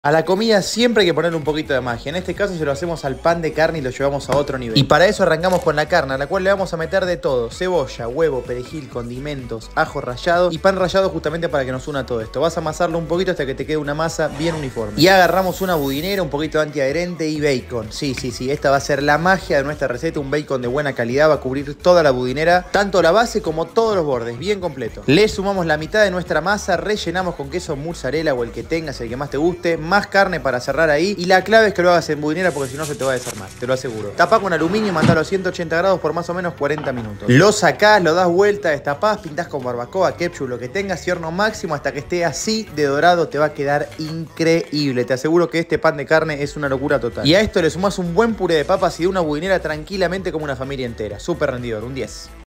A la comida siempre hay que ponerle un poquito de magia. En este caso se lo hacemos al pan de carne y lo llevamos a otro nivel. Y para eso arrancamos con la carne, a la cual le vamos a meter de todo: cebolla, huevo, perejil, condimentos, ajo rallado y pan rallado, justamente para que nos una todo esto. Vas a amasarlo un poquito hasta que te quede una masa bien uniforme. Y agarramos una budinera, un poquito de antiadherente y bacon. Sí, esta va a ser la magia de nuestra receta. Un bacon de buena calidad va a cubrir toda la budinera, tanto la base como todos los bordes, bien completo. Le sumamos la mitad de nuestra masa, rellenamos con queso mozzarella o el que tengas, el que más te guste, más carne para cerrar ahí, y la clave es que lo hagas en budinera porque si no se te va a desarmar, te lo aseguro. Tapá con aluminio y mandalo a 180 grados por más o menos 40 minutos. Lo sacás, lo das vuelta, destapás, pintás con barbacoa, ketchup, lo que tengas, y horno máximo hasta que esté así de dorado. Te va a quedar increíble, te aseguro que este pan de carne es una locura total. Y a esto le sumás un buen puré de papas y de una budinera tranquilamente como una familia entera. Súper rendidor, un 10.